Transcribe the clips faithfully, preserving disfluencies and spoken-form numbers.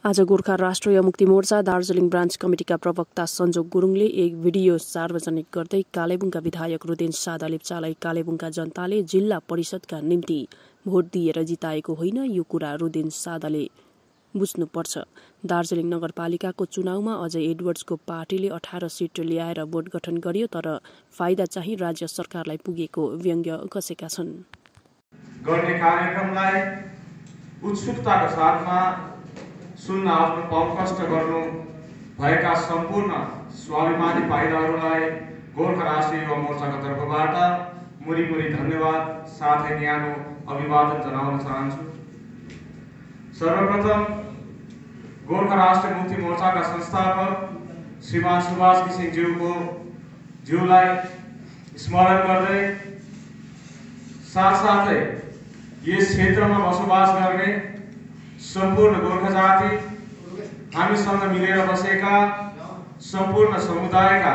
आज गोर्खा राष्ट्रिय मुक्ति मोर्चा दार्जिलिङ ब्रान्च कमिटिका प्रवक्ता सञ्जोग गुरुङले एक भिडियो सार्वजनिक गर्दै कालेबुङका विधायक रुदेन सादा लेप्चालाई कालेबुङका जनताले जिल्ला परिषदका निम्ति भोट दिएर जिताएको होइन, यो कुरा रुदेन सादाले बुझ्नुपर्छ। दार्जिलिङ नगरपालिकाको चुनावमा अझै एडवर्ड्सको पार्टीले अठार सीट ल्याएर बोर्ड गठन गर्यो, तर फाइदा चाहिँ राज्य सरकारलाई पुगेको व्यङ्ग्य कसेका छन्। गर्ने कार्यक्रमलाई उत्सुकताका साथमा सुन्न आफ्नो पौकष्ट गर्नु भएका सम्पूर्ण स्वाभिमानी पाइदाहरूलाई गोर्खा राष्ट्रिय युवा मोर्चाको तर्फबाट मुरी मुरी धन्यवाद साथै न्यानो अभिवादन जनाउन चाहन्छु। सर्वप्रथम गोर्खा राष्ट्रिय मुक्ति मोर्चाका संस्थापक श्रीमान सुभाष घिसिङ ज्यूको ज्यूलाई स्मरण गर्दै साथसाथै यस क्षेत्रमा बसोबास गर्ने सम्पूर्ण गोर्खा जाति, हामीसँग मिलेर बसेका सम्पूर्ण समुदायका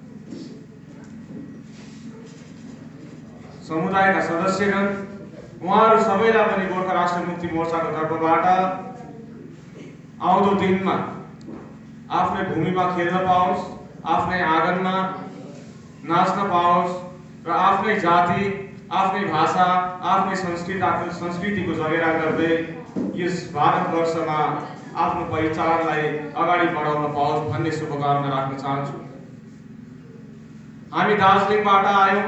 समुदायका सदस्यगण, उहाँहरू सबैलाई पनि गोर्खा राष्ट्रिय मुक्ति मोर्चाको तर्फबाट आउँदो दिनमा आफ्नै भूमिमा खेल्न पाओस्, आफ्नै आँगनमा नाच्न पाओस् र आफ्नै जाति, आफ्नै भाषा, आफ्नै संस्कृति संस्कृतिको जगेरा गर्दै यस भारतवर्षमा आफ्नो पहिचानलाई अगाडि बढाउन पाओस् भन्ने शुभकामना राख्न चाहन्छु। हामी दार्जिलिङबाट आयौं।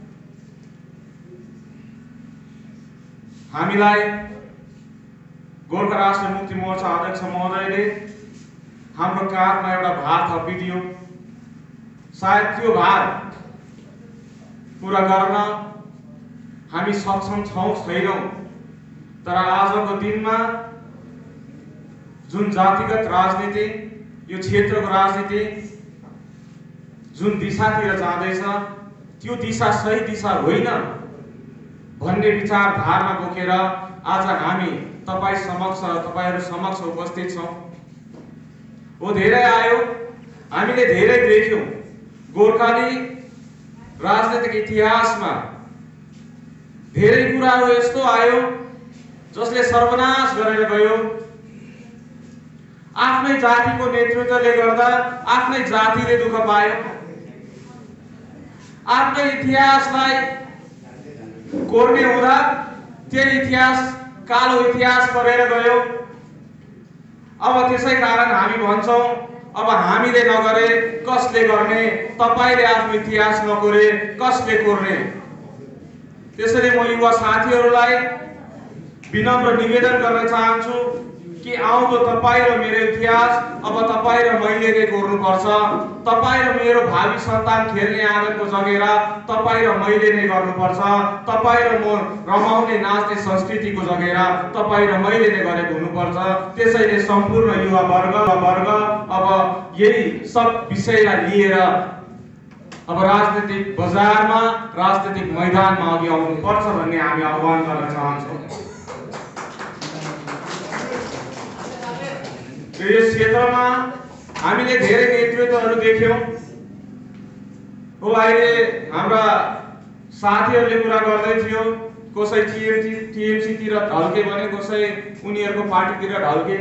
हामीलाई गोर्खा राष्ट्रिय मुक्ति मोर्चा अध्यक्ष महोदयले हाम्रो काँधमा एउटा भार थपिदियो। सायद त्यो भार पूरा गर्न हामी सक्षम छौं छैनौं, तर आजको दिनमा जुन जातिगत राजनीति, यो क्षेत्रको राजनीति जुन दिशातिर जाँदैछ त्यो दिशा सही दिशा होइन भन्ने विचारधारा बोकेर आज हामी तपाईँ समक्ष तपाईहरू समक्ष उपस्थित छौं। हो धेरै आयो, हामीले धेरै देख्यौं। गोर्खाली राजनीतिक इतिहासमा धेरै कुराहरू यस्तो आयो जसले सर्वनाश गरेर गयो। आफ्नै जातिको नेतृत्वले गर्दा आफ्नै जातिले दुःख पायो। आफ्नै इतिहासलाई कोर्ने हुँदा त्यही इतिहास कालो इतिहास परेर गयो। अब त्यसै कारण हामी भन्छौं, अब हामीले नगरे कसले गर्ने? तपाईले आफ्नो इतिहास नकोरे कसले कोर्ने? त्यसैले म युवा साथीहरूलाई विनम्र निवेदन गर्न चाहन्छु कि आउँदो तपाईँ र मेरो इतिहास अब तपाईँ र मैले नै कोर्नुपर्छ। तपाईँ र मेरो भावी सन्तान खेल्ने आँगनको जगेरा तपाईँ र मैले नै गर्नुपर्छ। तपाईँ र म रमाउने नाच्ने संस्कृतिको जगेरा तपाईँ र मैले नै गरेको हुनुपर्छ। त्यसैले सम्पूर्ण युवा वर्ग वर्ग अब यही सब विषयलाई लिएर अब राजनीतिक बजारमा, राजनीतिक मैदानमा अघि आउनुपर्छ भन्ने हामी आह्वान गर्न चाहन्छौँ। यस क्षेत्रमा हामीले धेरै नेतृत्वहरू देख्यौं। हो अहिले हाम्रा साथीहरूले कुरा गर्दै थियो, कसै टिएमसी टिएमसीतिर ढल्के भने कसै उनीहरूको पार्टीतिर ढल्के।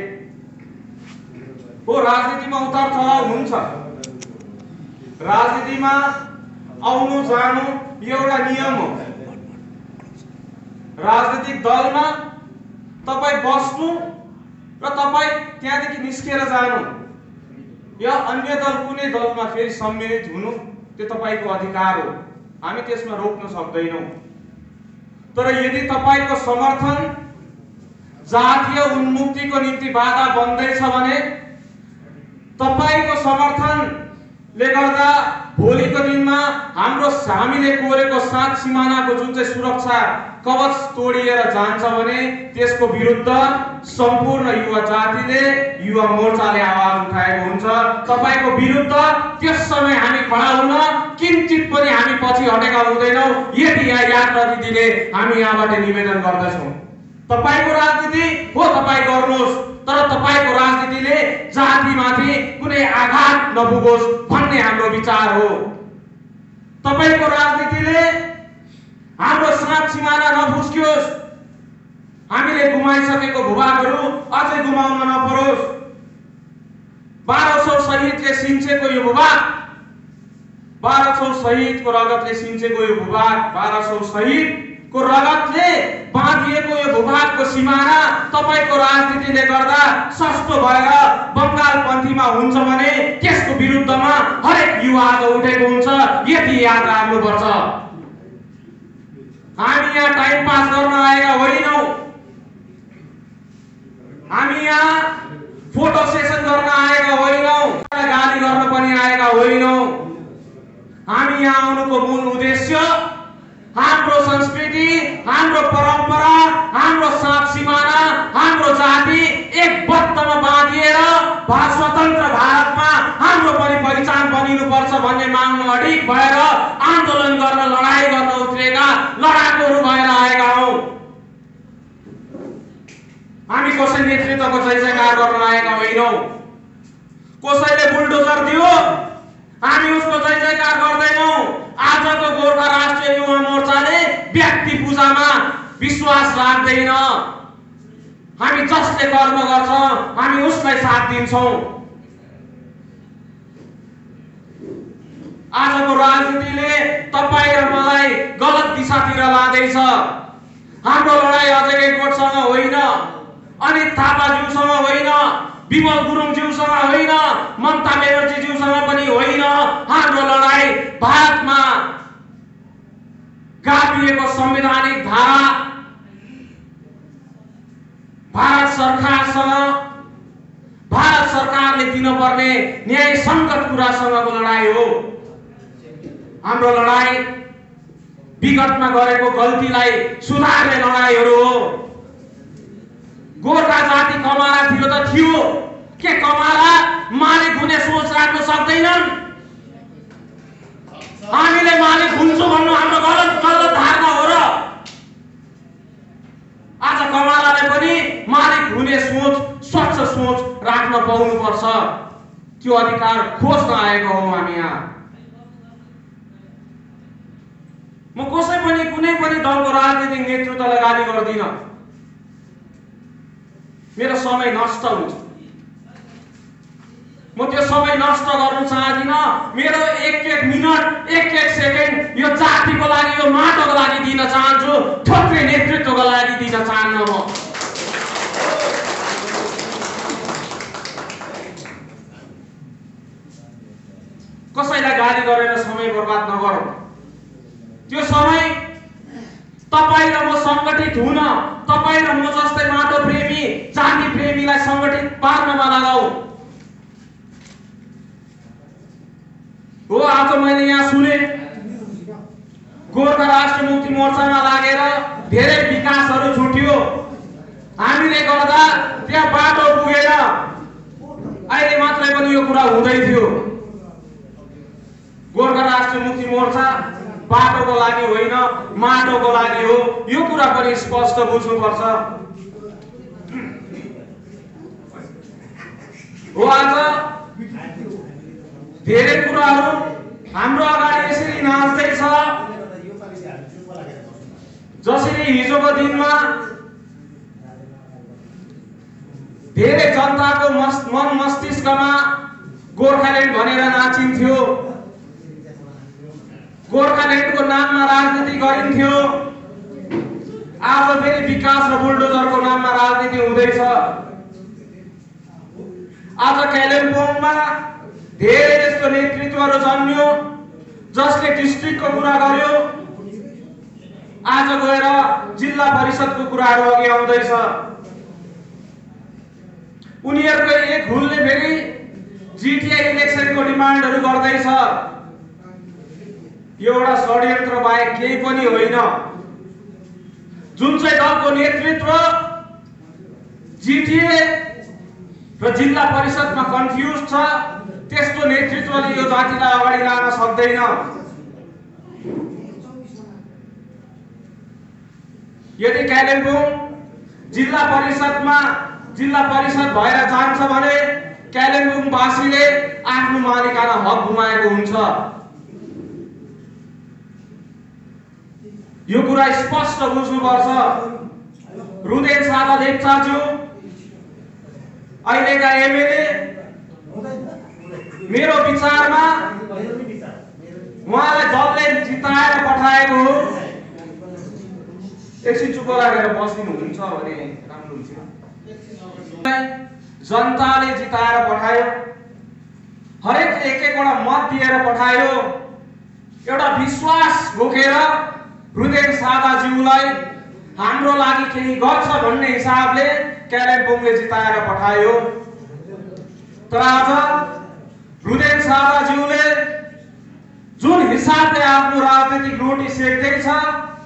हो राजनीतिमा उतार चढाव हुन्छ। राजनीतिमा आउनु जानु एउटा नियम हो। राजनीतिक दलमा तपाईँ बस्नु र तपाईँ त्यहाँदेखि निस्केर जानु या अन्य दल कुनै दलमा फेरि सम्मिलित हुनु त्यो तपाईको अधिकार हो। हामी त्यसमा रोक्न सक्दैनौं। तर यदि तपाईको समर्थन जातीय उन्मुक्तिको निम्ति बाधा बन्दैछ भने तपाईको समर्थनले गर्दा भोलिको दिनमा हाम्रो हामीले कोरेको सात सिमानाको जुन चाहिँ सुरक्षा कवच तोडिएर जान्छ भने त्यसको विरुद्ध सम्पूर्ण युवा जातिले, युवा मोर्चाले आवाज उठाएको हुन्छ। तपाईको विरुद्ध त्यस समय हामी खडा हुन किंचित पनि हामी पछि हटेका हुँदैनौं। यदि यहाँ याद प्रतिनिधिले हामी यहाँबाट निवेदन गर्दछौं, तपाईको राजनीति हो तपाईँ गर्नुहोस्, तर तपाईको राजनीतिले जातिमाथि कुनै आघात नपुगोस् भन्ने हाम्रो विचार हो। तपाईको राजनीतिले हाम्रो सात सिमाना नफुस्कियोस्, हामीले गुमाइसकेको भूभागहरू अझै गुमाउन नपरोस्। शहीदले सिन्चेको यो भूभाग, बाह्र सौ शहीदको रगतले सिन्चेको यो भूभाग, बाह्र सौ शहीदको रगतले बाँधिएको यो भूभागको सिमाना तपाईको राजनीतिले गर्दा सस्तो भएर बंगालपन्थीमा हुन्छ भने त्यसको विरुद्धमा हरेक युवा आज उठेको हुन्छ। यति याद राख्नुपर्छ। हामी यहाँ टाइम पास गर्न आएका होइनौं, हामी यहाँ फोटो सेसन गर्न आएका होइनौं, गाली गर्न पनि आएका होइनौं। हामी यहाँ आउनुको मूल उद्देश्य हाम्रो संस्कृति, हाम्रो परम्परा, हाम्रो सात सिमाना, हाम्रो जाति एक बद्धमा बाँधिएर स्वतन्त्र भारतमा हाम्रो पनि पहिचान बनिनुपर्छ भन्ने मागमा अडिग भएर आन्दोलन गर्न, लडाई गर्न उत्रेका लडाकुहरू भएर आएका हौं। हामी कसै नेतृत्वको जय जयकार गर्न आएका होइनौं। कसैले बुलडोजर दियो, हामी उसको जय जयकार गर्दैनौं। आजको गोर्खा राष्ट्रिय युवा मोर्चाले व्यक्ति पूजामा विश्वास राख्दैन। हामी जसले कर्म गर्छ हामी उसलाई साथ दिन्छौं। आजको राजनीतिले तपाई र मलाई गलत दिशातिर लाँदैछ। हाम्रो लडाई अजय गैकोटसँग होइन, अनित थापाज्यूसँग होइन, विमल गुरुङज्यूसँग होइन, ममता ब्यानर्जीज्यूसँग पनि होइन। हाम्रो लडाई भारतमा गाभिएको संवैधानिक धारा, भारत सरकारसँग, भारत सरकारले दिनुपर्ने न्याय संगत कुरासँगको लडाई हो। हाम्रो लडाई विगतमा गरेको गल्तीलाई सुधार्ने लडाईहरू हो। गोर्खा जाति कमारा थियो त थियो, के कमारा मालिक हुने सोच राख्न सक्दैनन्? हामीले मालिक हुन्छौँ भन्नु हाम्रो गलत गलत धारणा हो र आज कमाराले पनि मालिक हुने सोच, स्वच्छ सोच राख्न पाउनुपर्छ। त्यो अधिकार खोज्न आएको हौ हामी यहाँ। म कसै पनि कुनै पनि दलको राजनीतिक नेतृत्वलाई गाली गर्दिन। मेरो समय नष्ट हुन्छ, म त्यो समय नष्ट गर्न चाहदिन। मेरो एक एक मिनट, एक एक सेकेन्ड यो जातिको लागि, यो माटोको लागि दिन चाहन्छु, थोत्रे नेतृत्वको लागि दिन चाहन्न। म कसैलाई गाली गरेर समय बर्बाद नगरौँ। त्यो समय तपाई र म संगठित हुन, तपाई र म जस्तै माटो प्रेमी, जाति प्रेमीलाई संगठित पार्नमा लगाऊ। हो, आज मैले यहाँ सुने गोर्खा राष्ट्र मुक्ति मोर्चामा लागेर धेरै विकासहरू छुट्यो, हामीले गर्दा त्यहाँ बाटो पुगेन। अहिले मात्रै पनि यो कुरा हुँदै थियो। गोर्खा राष्ट्र मुक्ति मोर्चा बाटोको लागि होइन, माटोको लागि हो। यो कुरा पनि स्पष्ट बुझ्नुपर्छ। हो, आज धेरै कुराहरू हाम्रो अगाडि यसरी नाच्दैछ जसरी हिजोको दिनमा धेरै जनताको मन मस्तिष्कमा गोर्खाल्यान्ड भनेर नाचिन्थ्यो, गोर्खाल्यान्डको नाममा राजनीति गरिन्थ्यो। आज फेरि विकास र बुलडोजरको नाममा राजनीति हुँदैछ। आज कालिम्पोङमा धेरै यस्तो नेतृत्वहरू जन्मियो जसले डिस्ट्रिक्टको कुरा गर्यो, आज गएर जिल्ला परिषदको कुराहरू अघि आउँदैछ। उनीहरूको एक हुलले फेरि जिटिए इलेक्सनको डिमान्डहरू गर्दैछ। यो एउटा षड्यन्त्र बाहेक केही पनि होइन। जुन चाहिँ दलको नेतृत्व जिटिए र जिल्ला परिषदमा कन्फ्युज छ, त्यस्तो नेतृत्वले यो जातिलाई अगाडि लान सक्दैन। यदि कालिम्पोङ जिल्ला परिषदमा जिल्ला परिषद भएर जान्छ भने कालिम्पोङवासीले आफ्नो मालिकाना हक गुमाएको हुन्छ। यो कुरा स्पष्ट बुझ्नुपर्छ। रुदेन सादा लेप्चाज्यू अहिलेका एमएलए मेरो विचारमा उहाँलाई जसले जिताएर पठाएको हो। एकछिन चुप लागेर बस्दिनु हुन्छ भने राम्रो हुन्छ। जनताले जिताएर पठायो, हरेक एक एकवटा मत दिएर पठायो। एउटा विश्वास बोकेर रुदेन सादाज्यूलाई हाम्रो लागि केही गर्छ भन्ने हिसाबले कालिम्पोङले जिताएर पठायो। तर आज रुदेन सादाज्यूले जुन हिसाबले आफ्नो राजनीतिक रोटी सेक्दैछ